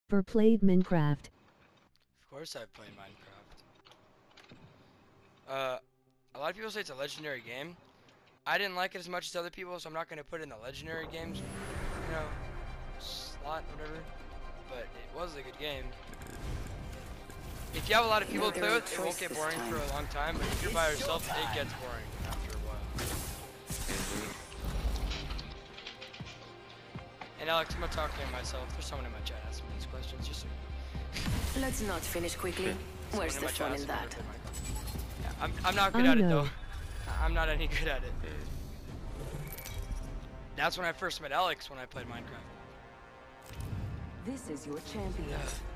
For played Minecraft. Of course I've played Minecraft. A lot of people say it's a legendary game. I didn't like it as much as other people, so I'm not going to put it in the legendary games, you know, slot, whatever. But it was a good game. If you have a lot of people to play with, it won't get boring for a long time, but if you're by yourself, it gets boring after a while. And Alex, I'm not talking to myself. There's someone in my chat asking me these questions, just so you know. Let's not finish quickly. Where's the fun in that? Yeah, I'm not good at it though. I'm not any good at it. That's when I first met Alex when I played Minecraft. This is your champion.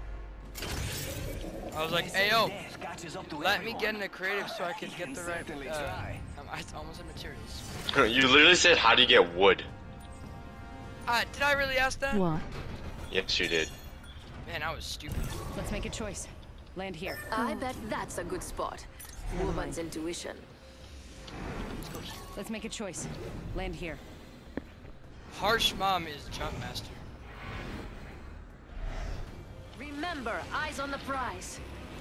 I was like, hey yo, let me get into creative so I can get the right, I almost said materials. You literally said, how do you get wood? Did I really ask that? What? Yes, you did. Man, I was stupid. Let's make a choice. Land here. I bet that's a good spot. Woman's intuition. Let's make a choice. Land here. Harsh Mom is Jump Master. Remember, eyes on the prize.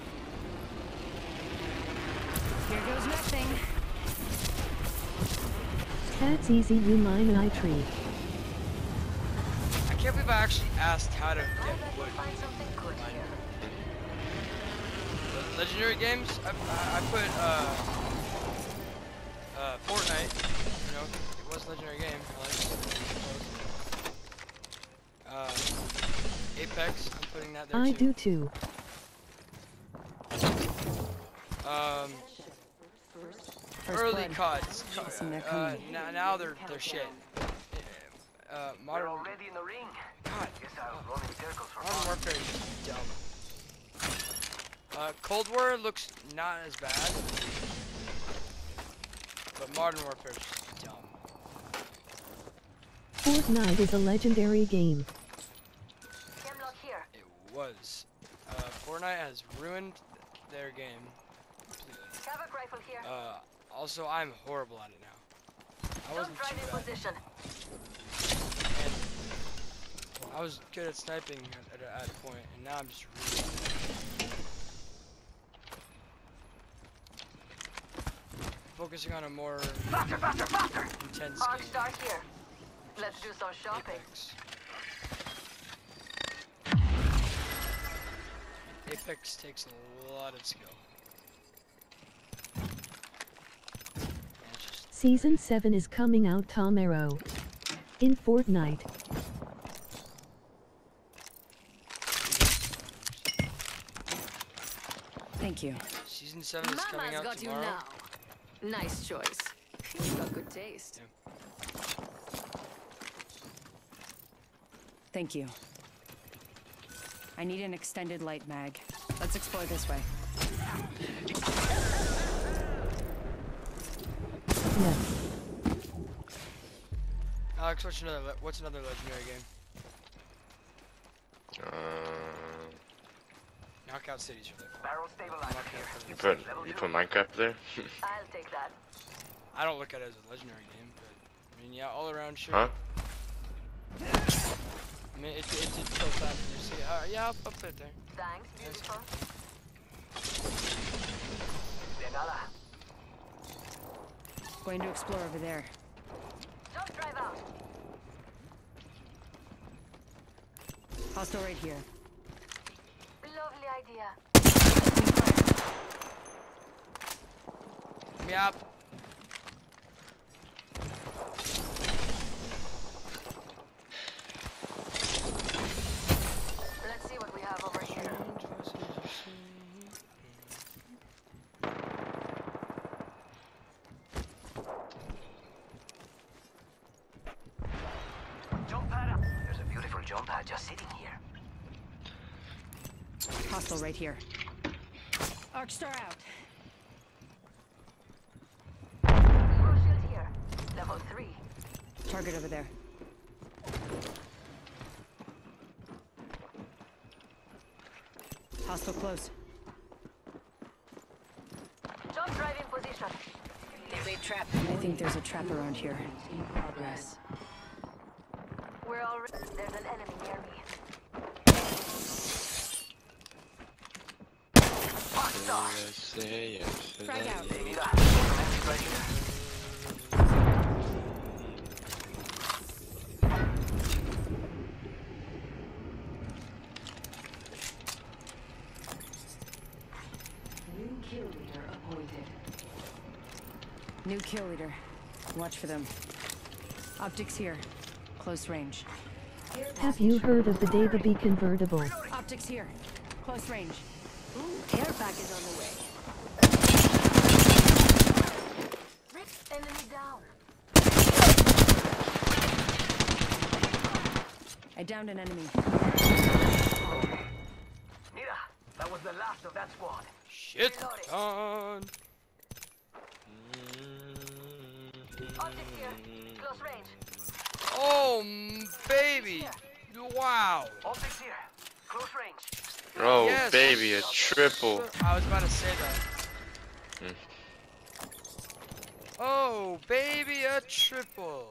Here goes nothing. That's easy, you mine and I tree. I can't believe I actually asked how to get wood. Legendary games, I put Fortnite, you know, it was a legendary game, I like it. Apex, I'm putting that there I too. do too. Early CODs, now they're shit. Modern already in the ring. God, Guess I'll run in circles for Modern Warfare is dumb. Cold War looks not as bad, but Modern Warfare is just dumb. Fortnite is a legendary game. It was. Fortnite has ruined their game completely. Also, I'm horrible at it now. I wasn't too bad. And I was good at sniping at a point, and now I'm just really bad. Focusing on a more intense game. Start here. Let's do some shopping. Apex takes a lot of skill. Season 7 is coming out tomorrow. In Fortnite. Thank you. Season 7 is coming out tomorrow. Nice choice. You got good taste. Yeah. Thank you. I need an extended light mag. Let's explore this way. Yes. Alex, what's another legendary game? Knockout Cities are there. Barrel stabilizer here. You put Minecraft there? I'll take that. I don't look at it as a legendary game, but I mean, yeah, all around sure. Huh? I mean, it's so fast to see. Yeah, I'll put it there. Thanks, beautiful. Going to explore over there. Don't drive out. Hostile right here. Lovely idea. Yep. Let's see what we have over here. Jump pad up. There's a beautiful jump pad just sitting here. Hostile right here. Arc star out. Shield here. Level 3. Target over there. Hostile close. Jump drive in position. They trap. I think there's a trap around here. In progress. We're already. There's an enemy near me. Frag out. Mira, automatic right here. New kill leader appointed. New kill leader. Watch for them. Optics here. Close range. Have you heard of the Davy convertible? Optics here. Close range. Ooh, airbag is on the way. Rip, enemy down. I downed an enemy. Mira, that was the last of that squad. Shit on. Optics here. Close range. Oh, baby. Wow. Optics here. Close range. Oh, Yes. baby, a triple. I was about to say that. Hmm. Oh, baby, a triple.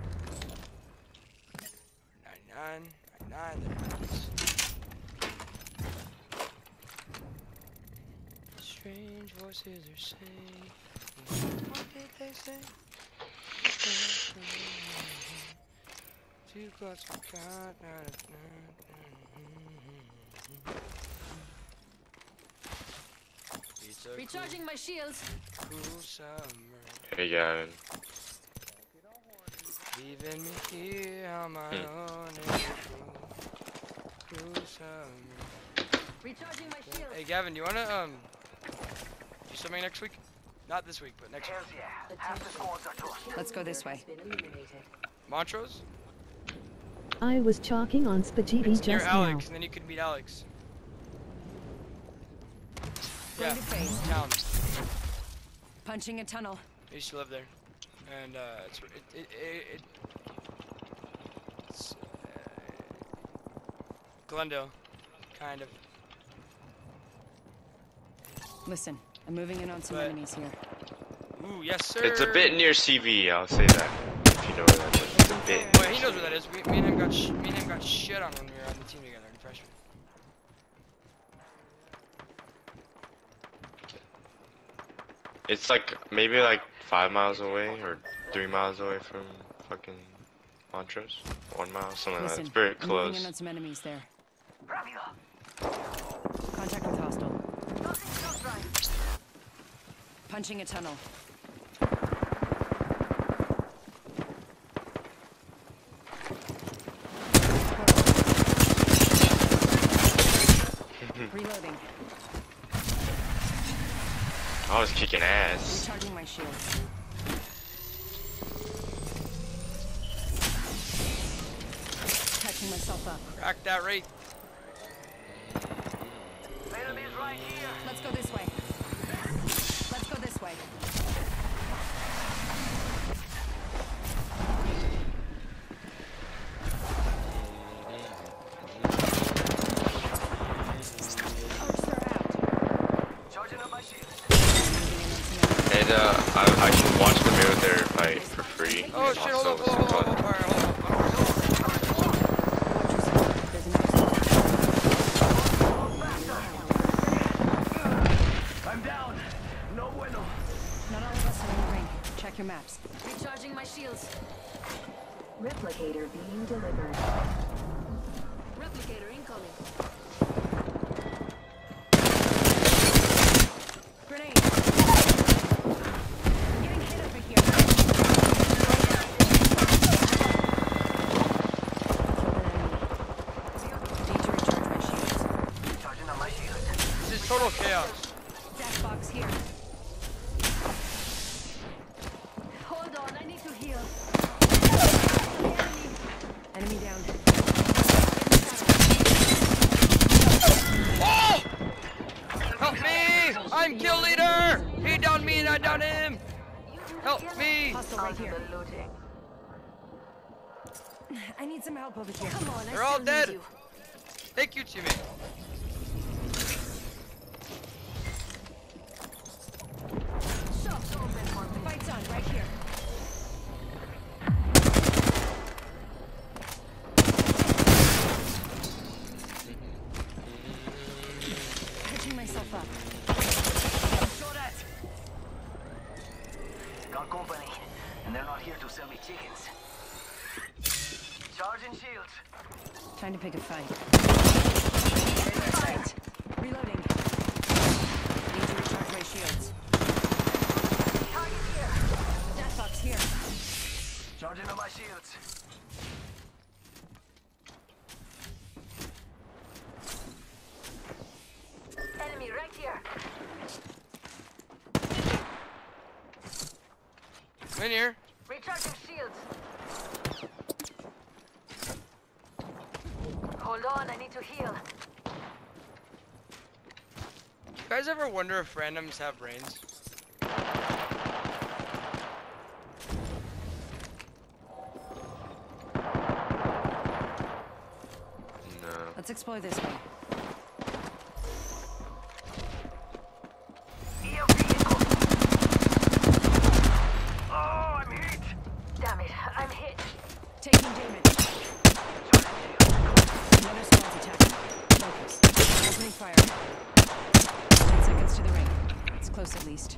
99, 99, there it is. Strange voices are saying, what did they say? Two clocks forgot. It's a Recharging my shields. cool summer. Hey, Gavin. Leaving me here on my own. It's a cool summer. Recharging my shields. Hey Gavin, you wanna do something next week? Not this week, but next week. Hells yeah. Half the squads are toast. Let's go this way. Montrose? I was chalking on spaghetti Near just now. Alex, and then you could meet Alex. Yeah, Going to phase. town. Punching a tunnel. I used to live there, and it's Glendale, kind of. Listen, I'm moving in on some But- enemies here. Ooh, yes sir. It's a bit near CV, I'll say that. If you know where that is. It's a bit. Well, he knows where that is. Me and him got shit on when we were on the team together in freshman. It's like maybe like 5 miles away or 3 miles away from fucking Montrose. 1 mile, something like that. Listen, It's very I'm moving close. in on some enemies there. Rápido. Contact with hostile. Nothing close right. Punching a tunnel. Reloading. I was kicking ass. Recharging my shields. Catching myself up. Crack that rate. Enemies right here. Let's go this way. Let's go this way. Arcs are out. Charging up my shields. And I should watch the Mayweather fight for free. Oh shit! Hold Also, on, hold on, hold on, hold on, hold on. There's an outside. I'm down. No bueno. Not all of us are in the ring. Check your maps. Recharging my shields. Replicator being delivered. Replicator incoming. Grenade. I'm getting hit over here. Need to recharge my shields. Charging up my shields. This is total chaos. Death box here. Hold on, I need to heal. Enemy down. Oh! Help me! I'm kill leader! He downed me and I downed him! Help me! Hostile right here. I need some help over here. Come on, They're I all still dead. need you. Thank you, teammate. Shop's open for me. Fight's on right here. Catching myself up. chickens. Charging shields. Time to pick a fight. Fight. Reloading. Need to recharge my shields. Target here. Death box here. Charging on my shields. Enemy right here. I'm in here. Recharging shields. Hold on, I need to heal. You guys ever wonder if randoms have brains? No. Let's explore this way. EO vehicle. Oh, I'm hit. Damn it, I'm hit. Taking damage. Another squad's attacking. Focus. Opening fire. 10 seconds to the ring. It's close at least.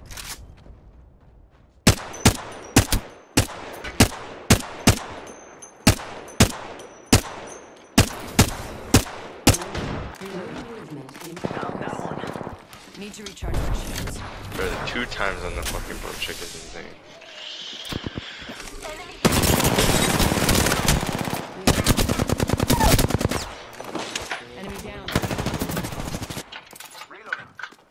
Need to recharge my shields. Bro, the 2 times on the fucking boat chick is insane. Enemy down. Reloading.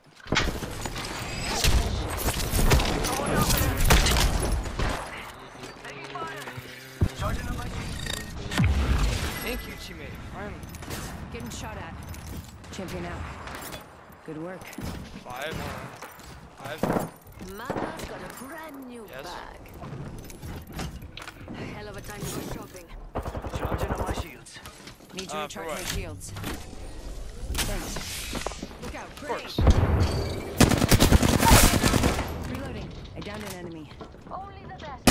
Charging on my shields. Thank you, teammate. I'm Getting shot at. Champion out. Good work. 5. Mama's got a brand new Yes. bag. Hell of a time to go shopping. Charging on my shields. Need to For recharge what? my shields. Thanks. Look out, Of grenade. course. Reloading. I downed an enemy. Only the best.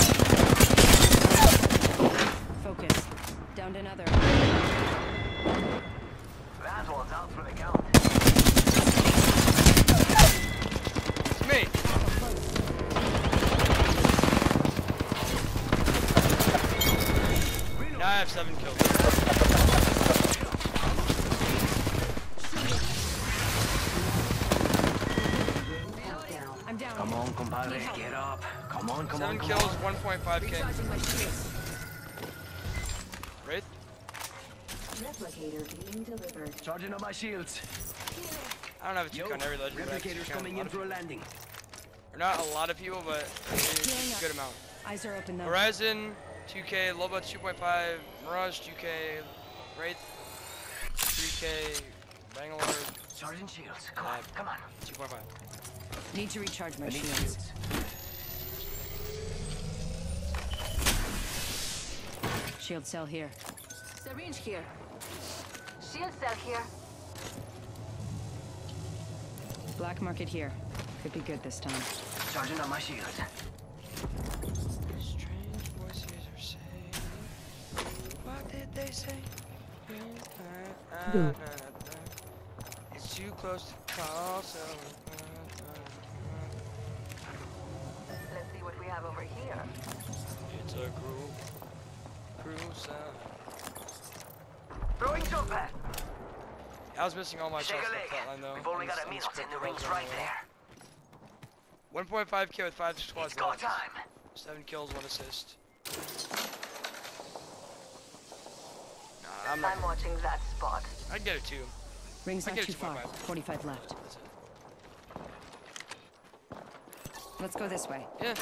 Focus. Downed another. That one's out for the count. It's me. Now I have 7 kills. I'm down. Come on, compadre, get up. Come on, come on, 7 come kills, on. 1.5k. Recharging my shields. Wraith? Replicator being delivered. Charging on my shields. I don't have a 2k on every legend. but I have a Replicators 2K on coming a lot in of for a people. landing. Or not a lot of people, but it's a good amount. Eyes are open though. Horizon, 2k, Loba 2.5, Mirage 2k, Wraith 3k, Bangalore Charging shields. Come on, come on. 2.5. Need to recharge my I need shields. shields. Shield cell here. Syringe here. Shield cell here. Black market here. Could be good this time. Charging on my shield. Strange voices are saying, what did they say? Go. It's too close to call, so. Let's see what we have over here. It's a cruel sound. Throwing jump pad. I was missing all my Shake shots a in leg. the flatline though. We've only got a I'm minute just and the quick ring's rolls right on there. 1.5k with 5 squads It's go left. time. 7 kills, 1 assist. Nah, I'm not. I'm watching that spot. I'd get it too. Ring's I not get too it far. 2.5. 45 left. That's it. Let's go this way. Yeah.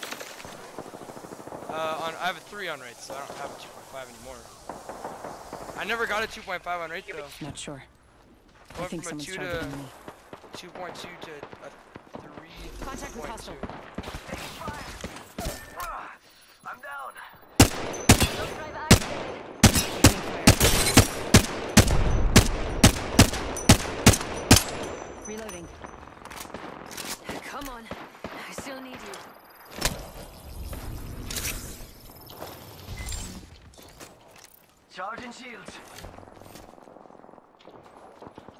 I have a 3 on Wraith, so I don't have a 2.5 anymore. I never got a 2.5 on Wraith though. Not sure. I Went think from a someone's 2 targeting me. 2.2 to a 3.2. Contact with hostile. Taking fire. I'm down. Low drive activated. Taking fire. Reloading. Come on. I still need you. Charging shields.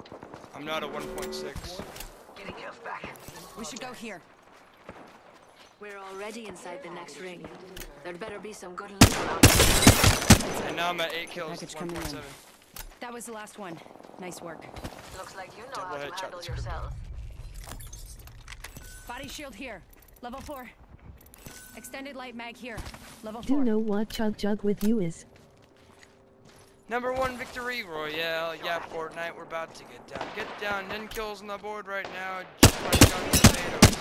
I'm not a 1.6. Getting health back. We should go here. We're already inside the next ring. There'd better be some good loot around. And now I'm at 8 kills, Package coming in. 1.7. That was the last one. Nice work. Looks like you know Double how to headshot handle this crypto. yourself. Body shield here. Level 4. Extended light mag here. Level Do 4. know what Chug Jug with you is? Number 1 victory royale. Yeah, Fortnite, we're about to get down. Get down. 10 kills on the board right now. Just like Young Tomatoes.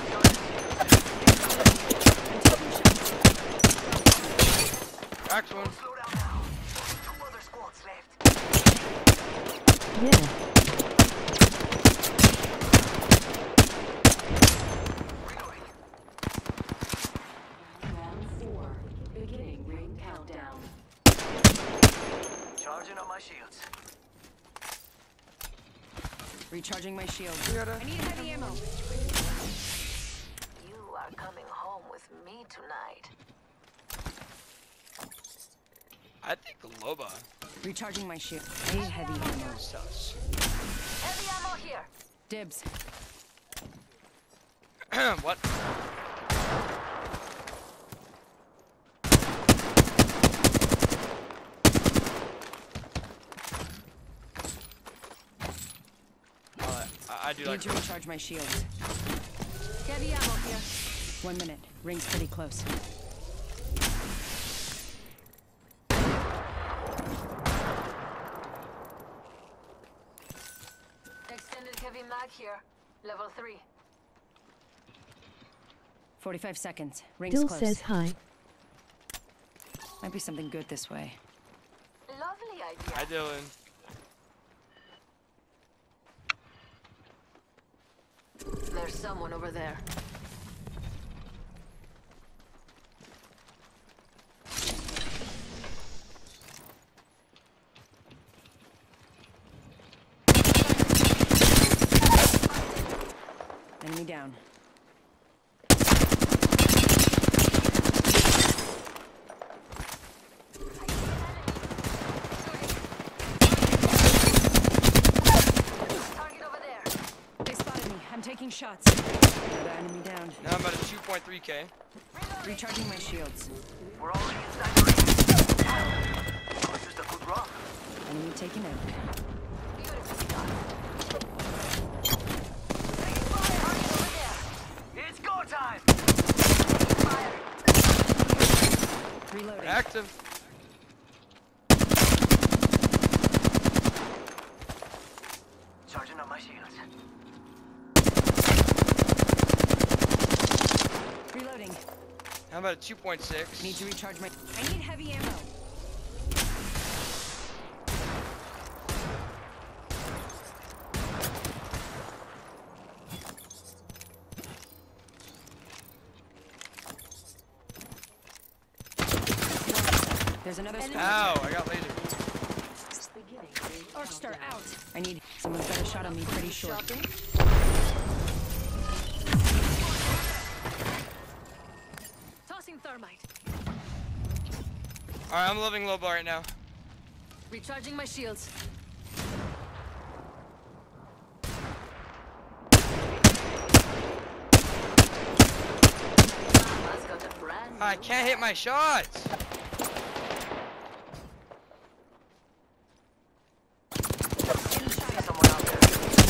Cracked one. Slow down now. 2 other squads left. Yeah. Reloading. Round 4. Beginning ring countdown. Charging on my shields. Recharging my shield. We gotta- I need heavy ammo. You are coming home with me tonight. I think Loba Recharging my shield. I need heavy ammo. sus. Heavy ammo here. Dibs. What? I do Need like to recharge my shields. Heavy ammo here. 1 minute. Ring's pretty close. Extended heavy mag here. Level 3. 45 seconds. Ring's Dill close. says hi. Might be something good this way. Lovely idea. Hi, Dylan. There's someone over there. Enemy down. Target over there. They spotted me. I'm taking shots. Another enemy down. Now I'm at a 2.3k. Recharging my shields. We're already inside the ring. Could use a good run. Enemy taken out. Beautifully done. Taking fire. Target over there. It's go time. Taking fire. Reloading. Active. Charging on my shields. Reloading. How about a 2.6? Need to recharge my. I need heavy ammo. There's another squad. Ow, I got laser. Arc star out. I need. Someone's got a shot on me pretty short. Shopping. Tossing thermite. Alright, I'm loving Loba right now. Recharging my shields. Mama's got a brand new I can't hit my shots. Someone out there.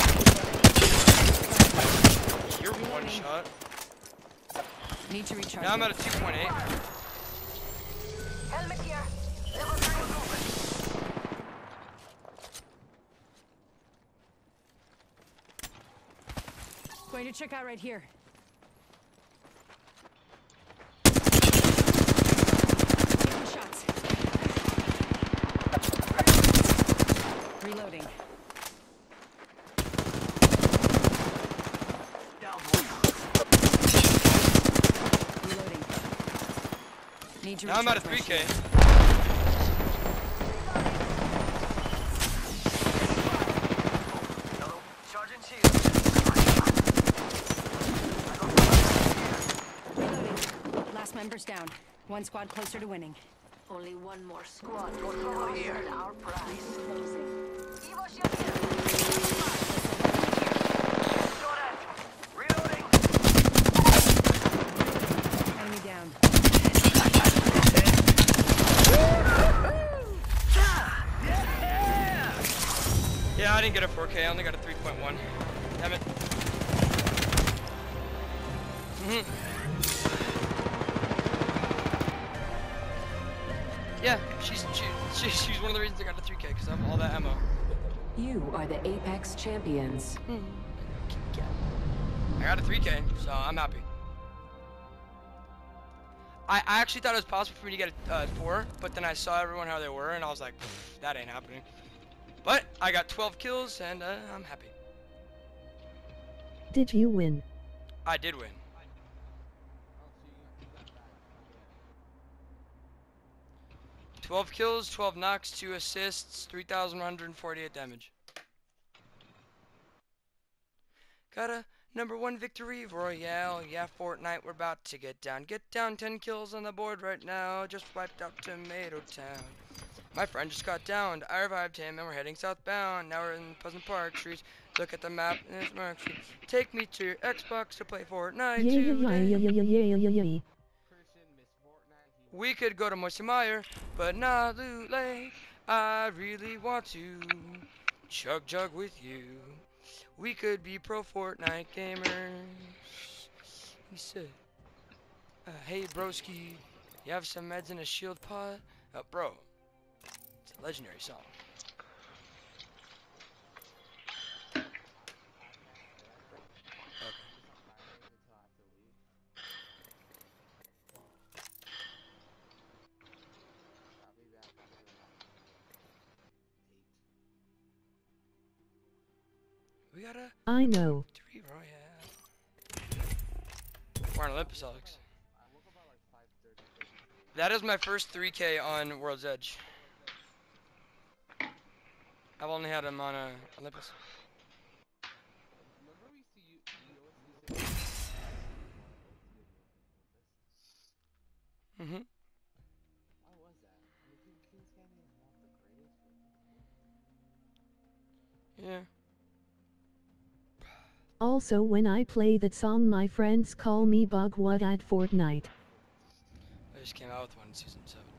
You're one shot. Need to recharge. Now I'm my- at a 2.8. helmet here. Level 3 movement. Going to check out right here. Taking shots. Reloading. Down one. Reloading. Need to Now I'm at a recharge my 3k. shield. Hello. Charging shields. Reloading. Last member's down. One squad closer to winning. Only one more squad to Over here. get our prize. Evo shield here. Shot at. Reloading. Yeah, I didn't get a 4K. I only got a 3.1. Damn it. Yeah, she's one of the reasons I got a 3K because I have all that ammo. You are the Apex champions. I got a 3K, so I'm happy. I actually thought it was possible for me to get a 4, but then I saw everyone how they were, and I was like, that ain't happening. But I got 12 kills, and I'm happy. Did you win? I did win. "12 kills, 12 knocks, 2 assists, 3,148 damage. Got a #1 victory royale. Yeah, Fortnite, we're about to get down. Get down, 10 kills on the board right now. Just wiped out Tomato Town. My friend just got downed. I revived him, and we're heading southbound. Now we're in Pleasant Park Streets. Look at the map, and it's marked. Take me to your Xbox to play Fortnite today. We could go to Moisty Mire, but not Loot Lake. I really want to chug jug with you. We could be pro Fortnite gamers. He said, hey broski, you have some meds in a shield pod? Bro, it's a legendary song. We got a I know. victory royale. We're on Olympus, Alex. That is my first 3K on World's Edge. I've only had him on Olympus. Mm-hmm. Yeah. Also, when I play that song, my friends call me Bugwad at Fortnite. I just came out with one in season 7.